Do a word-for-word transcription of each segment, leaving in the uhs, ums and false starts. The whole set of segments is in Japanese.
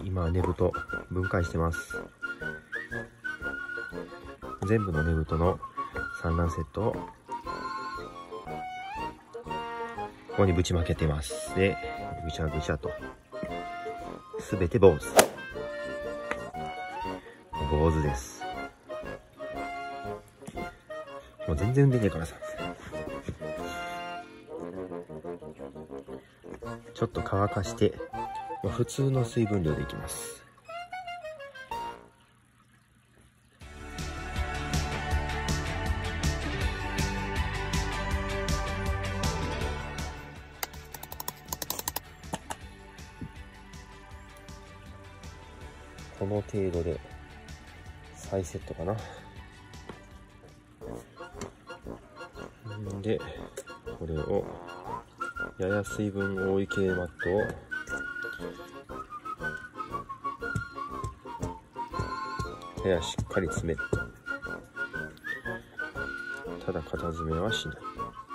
今根太分解してます。全部の根太の産卵セットをここにぶちまけてます。でぐちゃぐちゃとすべて坊主坊主です。もう全然産んでねえからさ、ちょっと乾かして普通の水分量でいきます。この程度で再セットかな。でこれをやや水分多い系マットをややしっかり詰める。ただ片詰めはしない。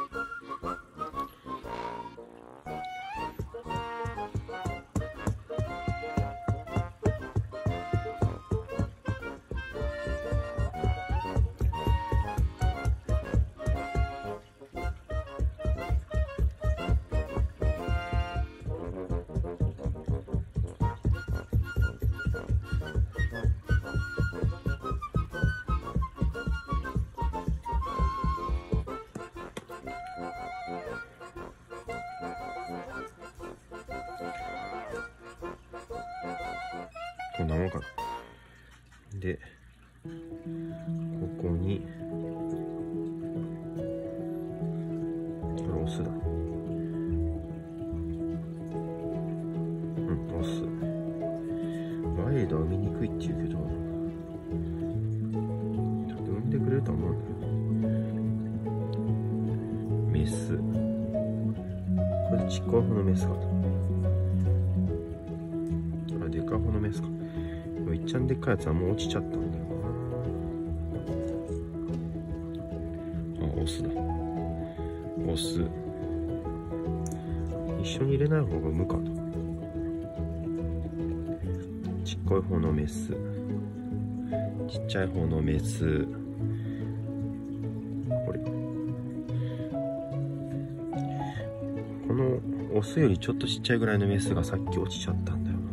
こんなもんかな。でここにこれオスだ。うんオス。ワイルドは産みにくいって言うけどちょっと産んでくれると思うんだよ。メスこれちっこい方のメスかな。あでかい方のメスか。いっちゃんでっかいやつはもう落ちちゃったんだよな。あ、オスだ。オス。一緒に入れない方が産むかと。ちっこい方のメス。ちっちゃい方のメス。これ。このオスよりちょっとちっちゃいぐらいのメスがさっき落ちちゃったんだよ。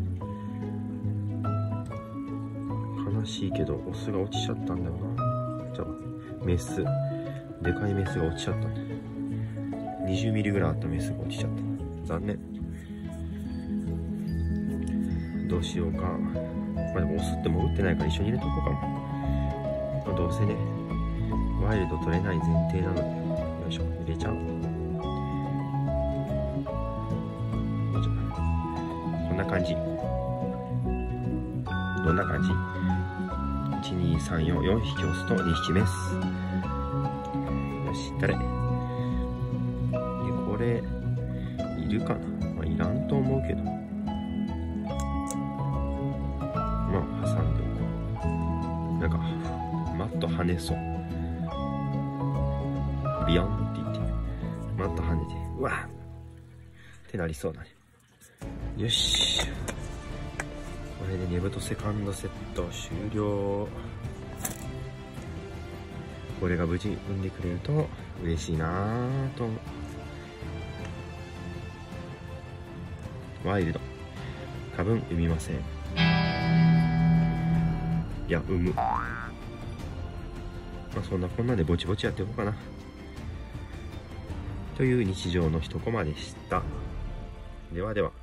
悲しいけどオスが落ちちゃったんだよな。じゃあメスでかいメスが落ちちゃったんだ。にじゅうミリぐらいあったメスが落ちちゃった。残念。どうしようか。まあでもオスっても打ってないから一緒に入れとこうかも。まあ、どうせねワイルド取れない前提なのでよいしょ入れちゃう。こんな感じ。どんな感じ。いちにさんよんよん匹オスとに匹メス。よし、誰でこれいるかな。まあ、いらんと思うけどまあ挟んでおこう。なんかマット跳ねそう。ビヨンって言ってマット跳ねてうわっってなりそうだね。よしこれで根太セカンドセット終了。これが無事産んでくれると嬉しいなぁと思う。ワイルド多分産みません。いや産む。まあそんなこんなでぼちぼちやっていこうかなという日常の一コマでした。ではでは。